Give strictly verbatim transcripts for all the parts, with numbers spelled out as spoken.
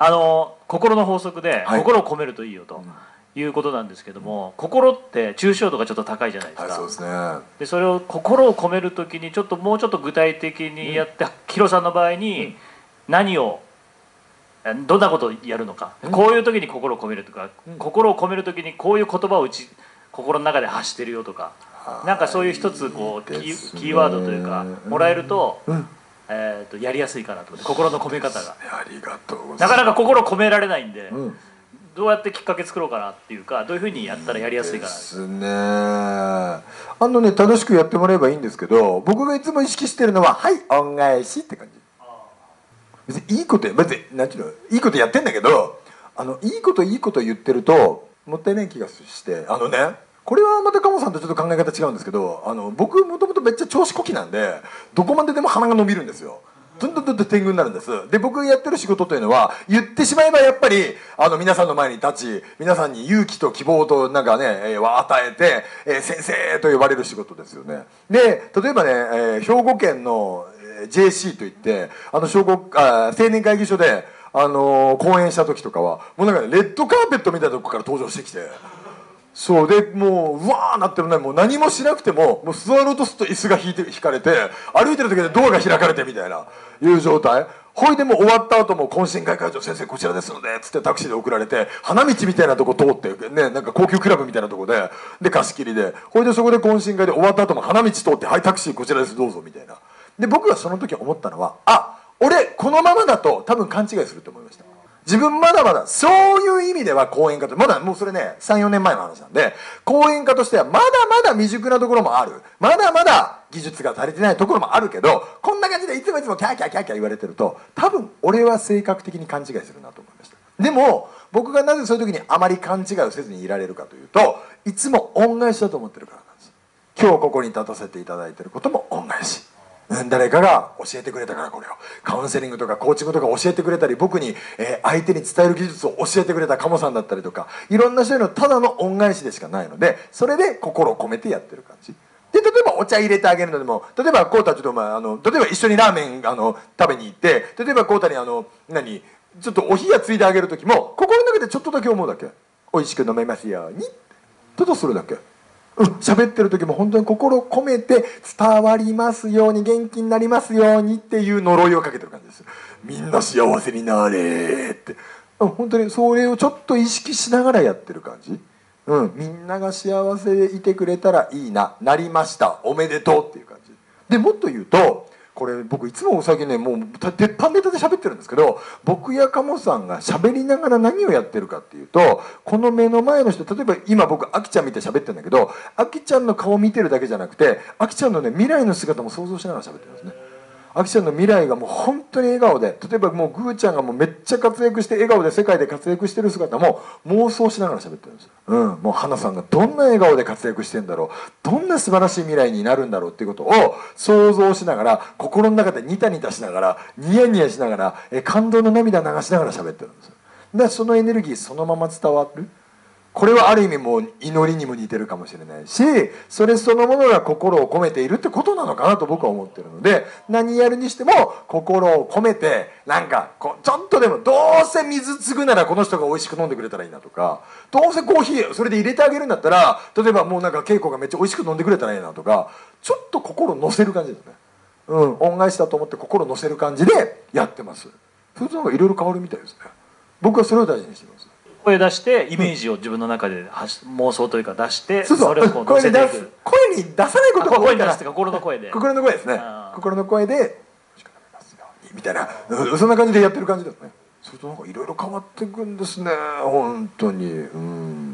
あの心の法則で、 はい、 心を込めるといいよということなんですけども、うん、心って抽象度がちょっと高いじゃないですか。 はい、そうですね。 でそれを心を込めるときにちょっともうちょっと具体的にやって、うん、ヒロさんの場合に何をどんなことをやるのか、うん、こういう時に心を込めるとか、うん、心を込める時にこういう言葉をうち心の中で発してるよとか、なんかそういう一つこうキー、キーワードというかもらえると、うん、えー、とやりやすいかなと。心の込め方がありがとうございます。 なかなか心を込められないんで、 うん、 どうやってきっかけ作ろうかなっていうか、どういうふうにやったらやりやすいかなですね。あのね、楽しくやってもらえばいいんですけど、僕がいつも意識してるのは「はい恩返し」って感じ。別にいいことや別に何ていうのいいことやってんだけど、あのいいこといいこと言ってるともったいない気がして、あのね、これはまたカモさんとちょっと考え方違うんですけど、あの僕もともとめっちゃ調子こきなんで、どこまででも鼻が伸びるんですよ。どんどんどんどん天狗になるんです。で僕がやってる仕事というのは、言ってしまえばやっぱりあの皆さんの前に立ち、皆さんに勇気と希望となんかね、えー、与えて、えー、先生と呼ばれる仕事ですよね。で例えばね、えー、兵庫県の ジェーシー といって、あの小学あ青年会議所で、あのー、講演した時とかはもうなんか、ね、レッドカーペットみたいなとこから登場してきて、そうでもううわーなってるね、もう何もしなくてももう座ろうとすると椅子が引いて引かれて、歩いてる時でドアが開かれてみたいないう状態。ほいでもう終わった後も懇親会会長先生こちらですのでっつってタクシーで送られて、花道みたいなとこ通ってね、なんか高級クラブみたいなとこでで貸し切りで、ほいでそこで懇親会で終わった後も花道通って、はいタクシーこちらですどうぞみたいな。で僕がその時思ったのは、あ、俺このままだと多分勘違いすると思いました。自分まだまだそういう意味では講演家とまだもうそれね さん,よ 年前の話なんで、講演家としてはまだまだ未熟なところもある、まだまだ技術が足りてないところもあるけど、こんな感じでいつもいつもキャーキャーキャーキャー言われてると多分俺は性格的に勘違いするなと思いました。でも僕がなぜそういう時にあまり勘違いをせずにいられるかというと、いつも恩返しだと思ってるからなんです。今日ここに立たせていただいてることも恩返し、誰かが教えてくれたから、これをカウンセリングとかコーチングとか教えてくれたり、僕に、えー、相手に伝える技術を教えてくれたカモさんだったりとか、いろんな人へのただの恩返しでしかないので、それで心を込めてやってる感じで、例えばお茶入れてあげるのでも、例えばコータちょっと、まあ、あの例えば一緒にラーメンあの食べに行って、例えばコータにあの何ちょっとお冷やついであげる時も、心の中でちょっとだけ思うだけ、美味しく飲めますように、ただそれだけ。うん、喋ってる時も本当に心を込めて、伝わりますように、元気になりますようにっていう呪いをかけてる感じです。みんな幸せになれって、うん、本当にそれをちょっと意識しながらやってる感じ。うん、みんなが幸せでいてくれたらいいな、なりました、おめでとうっていう感じで、もっと言うとこれ僕いつも最近ねもう鉄板ネタで喋ってるんですけど、僕やカモさんが喋りながら何をやってるかっていうと、この目の前の人、例えば今僕アキちゃん見て喋ってるんだけど、アキちゃんの顔見てるだけじゃなくて、アキちゃんのね未来の姿も想像しながら喋ってるんですね。アキちゃんの未来がもう本当に笑顔で、例えばもうグーちゃんがもうめっちゃ活躍して笑顔で世界で活躍してる姿も妄想しながら喋ってるんですよ。うん、もう花さんがどんな笑顔で活躍してんだろう、どんな素晴らしい未来になるんだろうっていうことを想像しながら、心の中でニタニタしながら、ニヤニヤしながら、え感動の涙流しながら喋ってるんですよ。でそのエネルギーそのまま伝わる。これはある意味もう祈りにも似てるかもしれないし、それそのものが心を込めているってことなのかなと僕は思ってるので、何やるにしても心を込めて、なんかこうちょっとでもどうせ水継ぐならこの人が美味しく飲んでくれたらいいなとか、どうせコーヒーそれで入れてあげるんだったら、例えばもうなんか稽古がめっちゃ美味しく飲んでくれたらいいなとか、ちょっと心乗せる感じですね。うん、恩返しだと思って心乗せる感じでやってます。それとなんかいろいろ変わるみたいですね。僕はそれを大事にしてます。 声出してイメージを自分の中で妄想というか出して、 そうそう、 それをこう乗せていく。 声に出さないことが多いから、 心の声で、 心の声ですね。心の声でみたいな、そんな感じでやってる感じですね。それとなんかいろいろ変わっていくんですね、本当に。うん、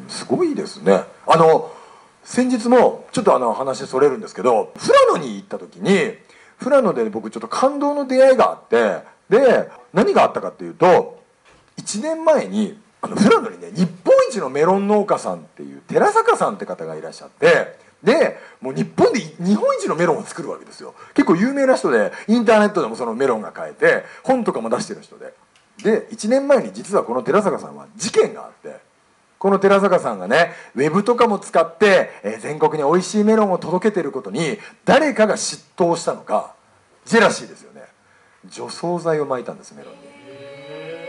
すごいですね。あの先日もちょっとあの話それるんですけど、富良野に行った時に、富良野で僕ちょっと感動の出会いがあって、で何があったかっていうと、いちねんまえにあの富良野にね、日本一のメロン農家さんっていう寺坂さんって方がいらっしゃって、でもう日本で日本一のメロンを作るわけですよ。結構有名な人で、インターネットでもそのメロンが買えて本とかも出してる人で、でいちねんまえに実はこの寺坂さんは事件があって、この寺坂さんがねウェブとかも使って、えー、全国に美味しいメロンを届けてることに誰かが嫉妬したのか、ジェラシーですよね、除草剤を撒いたんです、メロンに。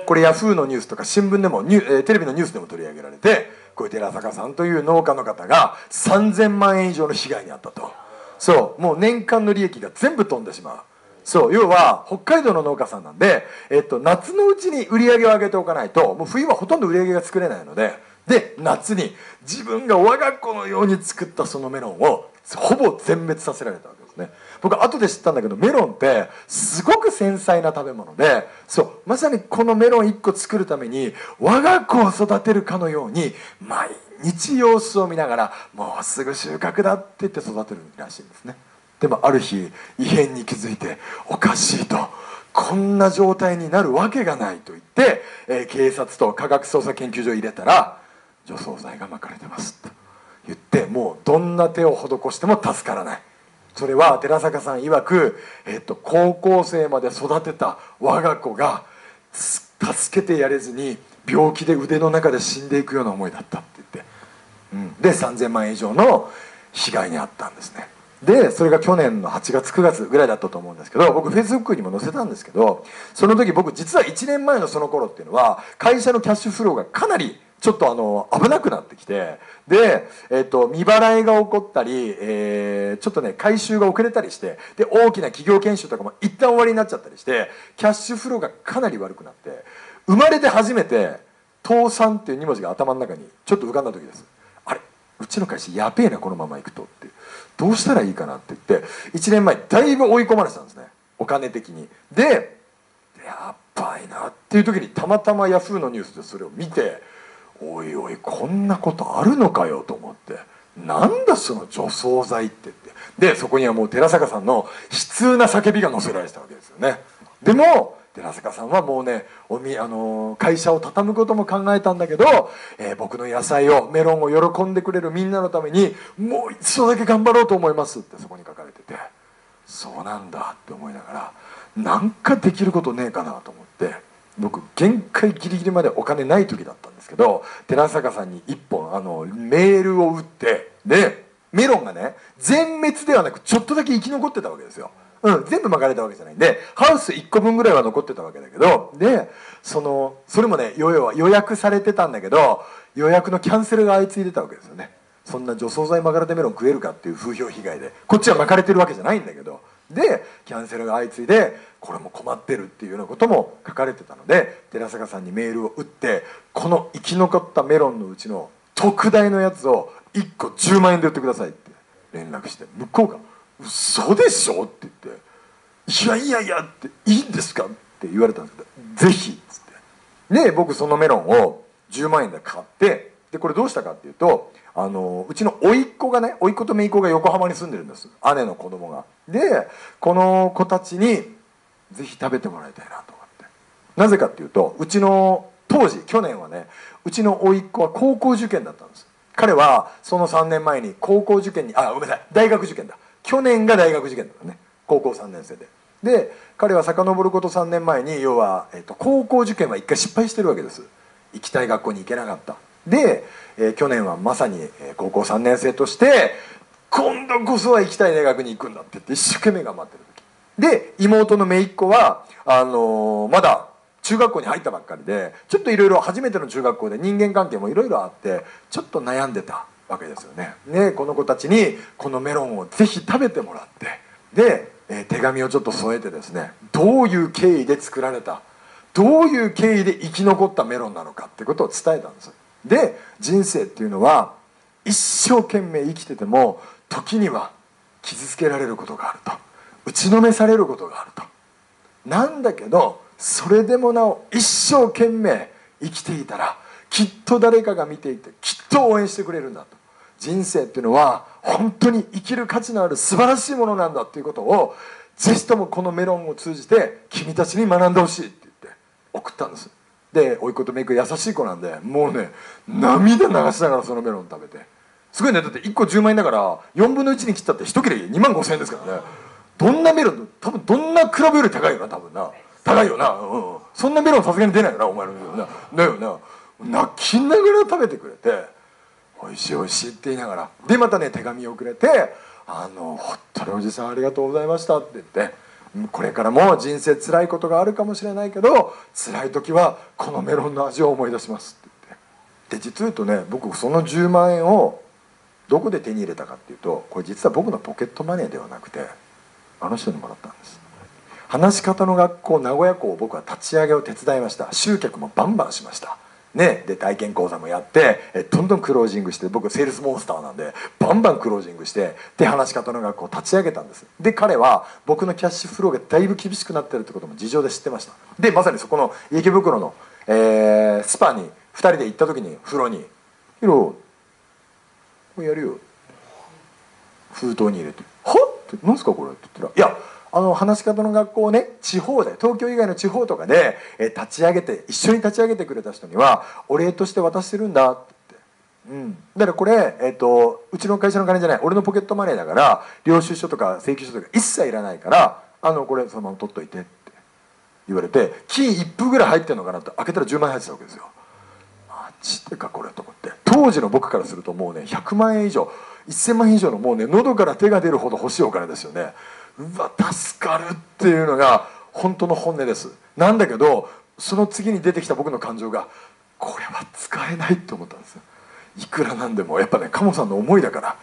これヤフーのニュースとか新聞でもニュ、えー、テレビのニュースでも取り上げられて、こういう寺坂さんという農家の方がさんぜんまんえん以上の被害に遭ったと。そうもう年間の利益が全部飛んでしまう。そう要は北海道の農家さんなんで、えっと、夏のうちに売り上げを上げておかないともう冬はほとんど売り上げが作れないので、で夏に自分が我が子のように作ったそのメロンをほぼ全滅させられたわけですね。僕後で知ったんだけど、メロンってすごく繊細な食べ物で、そうまさにこのメロンいっこ作るために我が子を育てるかのように毎日様子を見ながら、もうすぐ収穫だって言って育てるらしいんですね。でもある日異変に気づいて、おかしいと、こんな状態になるわけがないと言って、えー、警察と科学捜査研究所を入れたら、除草剤がまかれてますと言って、もうどんな手を施しても助からない。それは寺坂さん曰く、えっと、高校生まで育てた我が子が助けてやれずに病気で腕の中で死んでいくような思いだったって言って、うん、でさんぜんまんえん以上の被害に遭ったんですね。でそれが去年のはちがつくがつぐらいだったと思うんですけど、僕フェイスブックにも載せたんですけど、その時僕実はいちねんまえのその頃っていうのは会社のキャッシュフローがかなりちょっとあの危なくなってきて、で、えっと、未払いが起こったり、えー、ちょっとね回収が遅れたりして、で大きな企業研修とかも一旦終わりになっちゃったりして、キャッシュフローがかなり悪くなって、生まれて初めて倒産っていうに文字が頭の中にちょっと浮かんだ時です。あれうちの会社やべえなこのままいくとって、どうしたらいいかなって言っていちねんまえだいぶ追い込まれてたんですね、お金的に。でやばいなっていう時にたまたまヤフーのニュースでそれを見て、おいおいこんなことあるのかよと思って、なんだその除草剤ってって、でそこにはもう寺坂さんの悲痛な叫びが載せられてたわけですよね。でも寺坂さんはもうねおみ、あのー、会社を畳むことも考えたんだけど、えー、僕の野菜をメロンを喜んでくれるみんなのためにもう一度だけ頑張ろうと思いますってそこに書かれてて、そうなんだって思いながら、なんかできることねえかなと思って、僕限界ギリギリまでお金ない時だったんですけど、寺坂さんに一本あのメールを打って、でメロンがね全滅ではなくちょっとだけ生き残ってたわけですよ。うん、全部巻かれたわけじゃないんで、ハウスいっこぶんぐらいは残ってたわけだけど、でそのそれもね要は予約されてたんだけど、予約のキャンセルが相次いでたわけですよね。そんな除草剤巻かれてメロン食えるかっていう風評被害で、こっちは巻かれてるわけじゃないんだけど、でキャンセルが相次いでこれも困ってるっていうようなことも書かれてたので、寺坂さんにメールを打って、この生き残ったメロンのうちの特大のやつをいっこじゅうまんえんで売ってくださいって連絡して、向こうが「嘘でしょ?」って言って「いやいやいや」って「いいんですか?」って言われたんですけど「ぜひ」っつって、で僕そのメロンをじゅうまんえんで買って、でこれどうしたかっていうと、あのうちの甥っ子がね、甥っ子と姪っ子が横浜に住んでるんです、姉の子供が。でこの子たちにぜひ食べてもらいたいなと思って、なぜかっていうと、うちの当時去年はね、うちの甥っ子は高校受験だったんです。彼はそのさんねんまえに高校受験に、あごめんなさい大学受験だ、去年が大学受験だったね、高校さんねん生で。で彼は遡ることさんねんまえに、要は、えっと、高校受験は一回失敗してるわけです。行きたい学校に行けなかった。で、えー、去年はまさに、えー、高校さんねん生として今度こそは行きたい大学に行くんだって言って一生懸命頑張ってる時で、妹の姪っ子はあのー、まだ中学校に入ったばっかりで、ちょっといろいろ初めての中学校で人間関係もいろいろあってちょっと悩んでたわけですよね。ね、この子たちにこのメロンをぜひ食べてもらって、で、えー、手紙をちょっと添えてですね、どういう経緯で作られた、どういう経緯で生き残ったメロンなのかってことを伝えたんです。で人生っていうのは一生懸命生きてても時には傷つけられることがあると、打ちのめされることがあると、なんだけどそれでもなお一生懸命生きていたらきっと誰かが見ていてきっと応援してくれるんだと、人生っていうのは本当に生きる価値のある素晴らしいものなんだっていうことをぜひともこのメロンを通じて君たちに学んでほしいって言って送ったんです。で甥っ子と姪っ子優しい子なんで、もうね涙流しながらそのメロン食べて、すごいね、だっていっこじゅうまんえんだからよんぶんのいちに切ったって一切れにまんごせんえんですからね。どんなメロン、多分どんなクラブより高いよな、多分な、高いよな、うんうん、そんなメロンさすがに出ないよなお前のメロンな、だよな、泣きながら食べてくれて、おいしいおいしいって言いながら、でまたね手紙をくれて、あの「ほっとりおじさんありがとうございました」って言って、 これからも人生辛いことがあるかもしれないけど、辛い時はこのメロンの味を思い出しますって言って、で実を言うとね、僕そのじゅうまんえんをどこで手に入れたかっていうと、これ実は僕のポケットマネーではなくて、あの人にもらったんです。話し方の学校名古屋校を僕は立ち上げを手伝いました。集客もバンバンしましたね。で体験講座もやって、えどんどんクロージングして、僕セールスモンスターなんでバンバンクロージングして、で話し方の学校を立ち上げたんです。で彼は僕のキャッシュフローがだいぶ厳しくなってるってことも事情で知ってました。でまさにそこの池袋の、えー、スパにふたりで行った時に、風呂に「ヒロこれやるよ」封筒に入れて「はっ?」って「何すかこれ」って言ったら「いやあの話し方の学校をね、地方で東京以外の地方とかで、えー、立ち上げて一緒に立ち上げてくれた人にはお礼として渡してるんだ」って言って、うん、だからこれ、えー、とうちの会社の金じゃない、俺のポケットマネーだから、領収書とか請求書とか一切いらないから、あのこれそのまま取っといてって言われて、金一封ぐらい入ってるのかなって開けたらじゅうまん円入ってたわけですよ。マジでかこれと思って、当時の僕からするともうねひゃくまんえん以上、せんまんえん以上のもうね喉から手が出るほど欲しいお金ですよね。うわ助かるっていうのが本当の本音です。なんだけどその次に出てきた僕の感情が、これは使えないって思ったんですよ。いくらなんでもやっぱね、鴨さんの思いだから、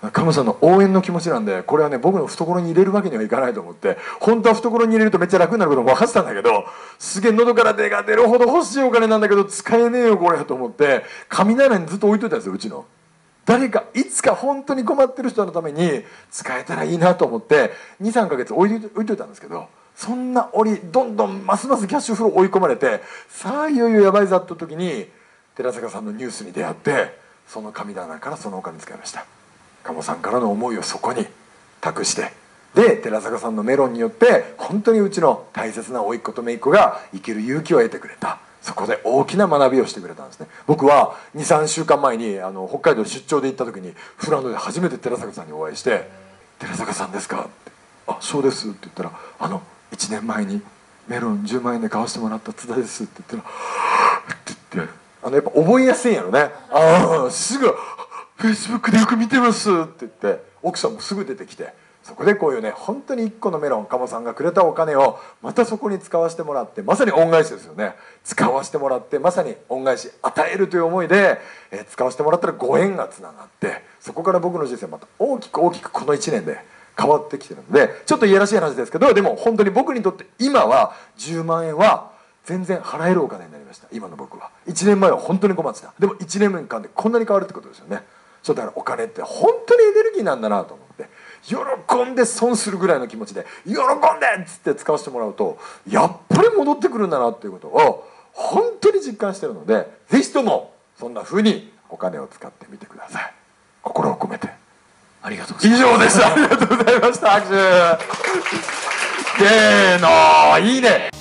鴨さんの応援の気持ちなんで、これはね僕の懐に入れるわけにはいかないと思って、本当は懐に入れるとめっちゃ楽になることも分かってたんだけど、すげえ喉から手が出るほど欲しいお金なんだけど使えねえよこれと思って、紙棚にずっと置いといたんですよ。うちの誰かいつか本当に困ってる人のために使えたらいいなと思ってにさんかげつ置いと置いといたんですけど、そんな折どんどんますますキャッシュフロー追い込まれて、さあいよいよやばいぞって時に寺坂さんのニュースに出会って、その神棚からそのお金使いました。鴨さんからの思いをそこに託して、で寺坂さんのメロンによって本当にうちの大切な甥っ子と姪っ子が生きる勇気を得てくれた。そこで大きな学びをしてくれたんですね。僕はにさんしゅうかんまえにあの北海道出張で行った時に富良野で初めて寺坂さんにお会いして「寺坂さんですか?」って「あそうです」って言ったら「あのいちねんまえにメロンじゅうまんえんで買わせてもらった津田です」って言ったら「って言ってあのやっぱ覚えやすいんやろね。ああすぐ「フェイスブックでよく見てます」って言って奥さんもすぐ出てきて、そこでこういうね本当にいっこのメロン、鴨さんがくれたお金をまたそこに使わせてもらって、まさに恩返しですよね。使わせてもらってまさに恩返し与えるという思いで、えー、使わせてもらったらご縁がつながって、そこから僕の人生また大きく大きくこのいちねんで変わってきてるので、ちょっといやらしい話ですけど、でも本当に僕にとって今はじゅうまんえんは全然払えるお金になりました。今の僕はいちねんまえは本当に困ってた。でもいちねんかんでこんなに変わるってことですよね。そうだからお金って本当にエネルギーなんだなと思って、喜んで損するぐらいの気持ちで喜んでっつって使わせてもらうとやっぱり戻ってくるんだなっていうことを本当に実感してるので、ぜひともそんな風にお金を使ってみてください。心を込めてありがとうございます。 以上です。ありがとうございました。拍手。せーのいいね。